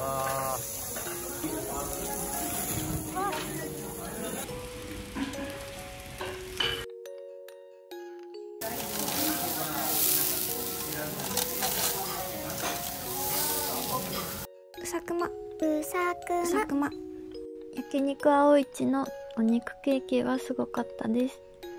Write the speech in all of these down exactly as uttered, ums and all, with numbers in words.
あうさくまうさくまうさくま焼肉あおいちのお肉ケーキがすごかったです。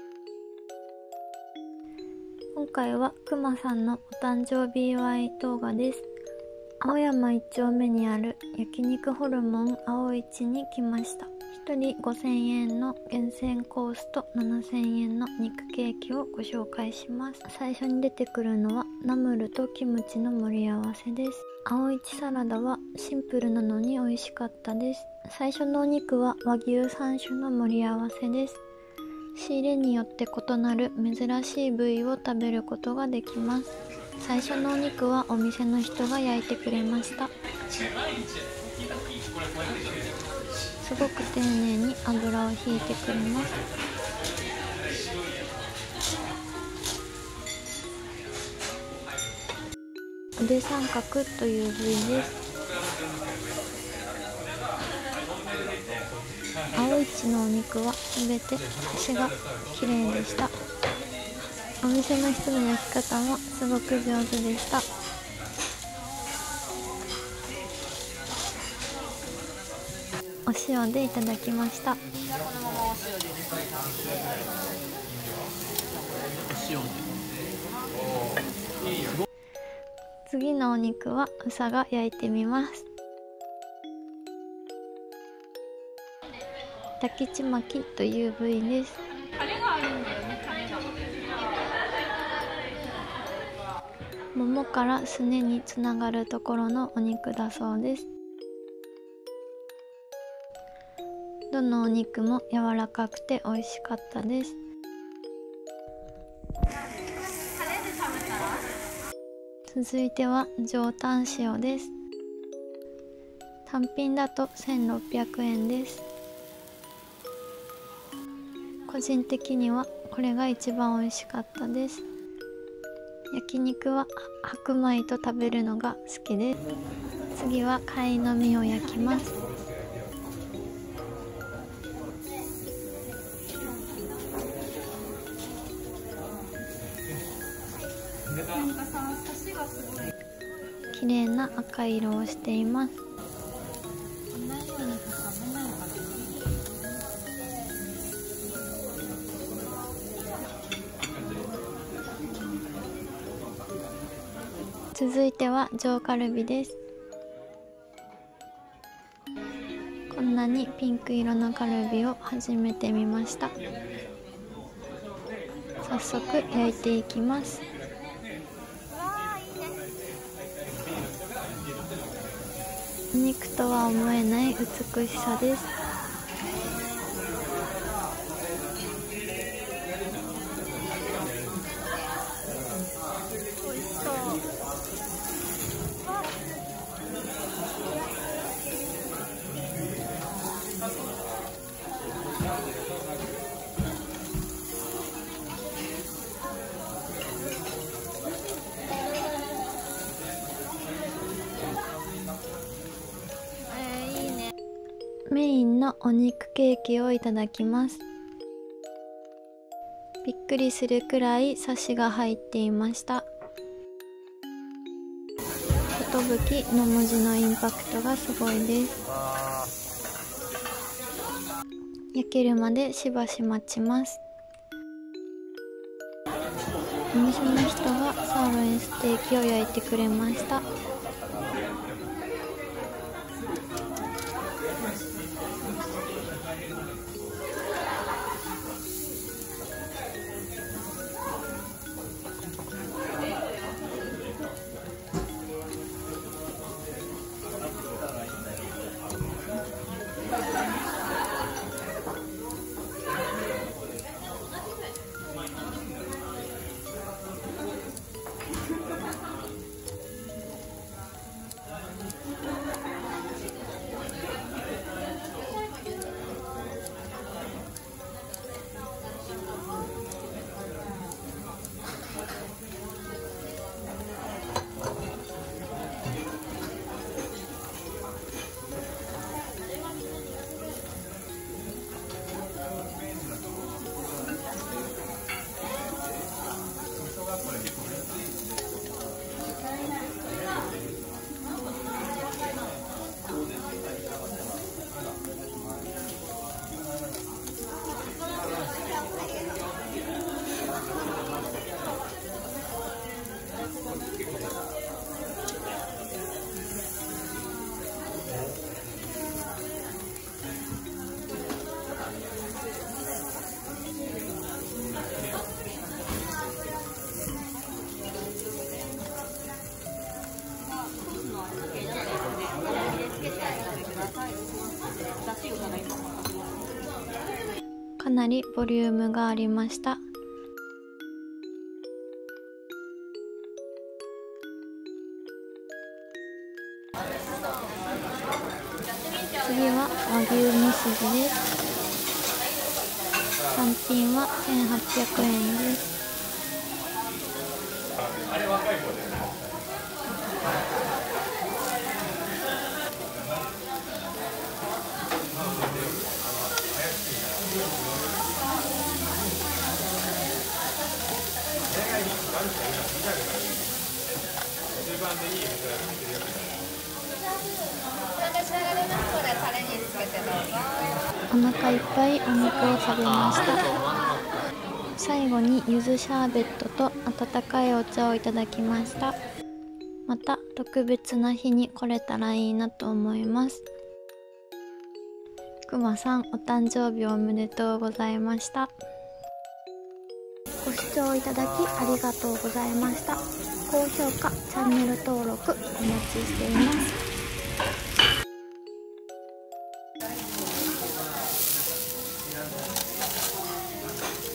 今回はくまさんのお誕生日祝い動画です。青山一丁目にある焼肉ホルモンあおいちに来ました。ひとりごせんえんの厳選コースとななせんえんの肉ケーキをご紹介します。最初に出てくるのはナムルとキムチの盛り合わせです。あおいちサラダはシンプルなのに美味しかったです。最初のお肉は和牛さん種の盛り合わせです。仕入れによって異なる珍しい部位を食べることができます。最初のお肉はお店の人が焼いてくれました。すごく丁寧に油を引いてくれます。うで三角という部位です。あおいちのお肉はすべて端が綺麗でした。お店の人の焼き方もすごく上手でした。お塩でいただきました。次のお肉はうさが焼いてみます。抱きちまきという部位です。ももからすねにつながるところのお肉だそうです。どのお肉も柔らかくて美味しかったです。続いては上タン塩です。単品だとせんろっぴゃくえんです。個人的にはこれが一番美味しかったです。焼肉は白米と食べるのが好きです。次は貝の身を焼きます。綺麗な赤色をしています。続いては上カルビです。こんなにピンク色のカルビを初めて見ました。早速焼いていきます。お肉とは思えない美しさです。美味しそう。メインのお肉ケーキをいただきます。びっくりするくらいサシが入っていました。寿の文字のインパクトがすごいです。焼けるまでしばし待ちます。お店の人がサーロインステーキを焼いてくれました。 なりボリュームがありました。次は和牛蒸し地です。単品はせんはっぴゃくえんです。お腹いっぱいお肉を食べました。最後に柚子シャーベットと温かいお茶をいただきました。また特別な日に来れたらいいなと思います。くまさん、お誕生日おめでとうございました。ご視聴いただきありがとうございました。高評価、チャンネル登録お待ちしています。